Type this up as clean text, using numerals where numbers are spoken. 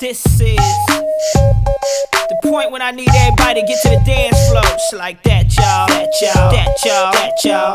This is the point when I need everybody to get to the dance floor. Just like that, y'all. That, y'all. That, y'all. That, y'all.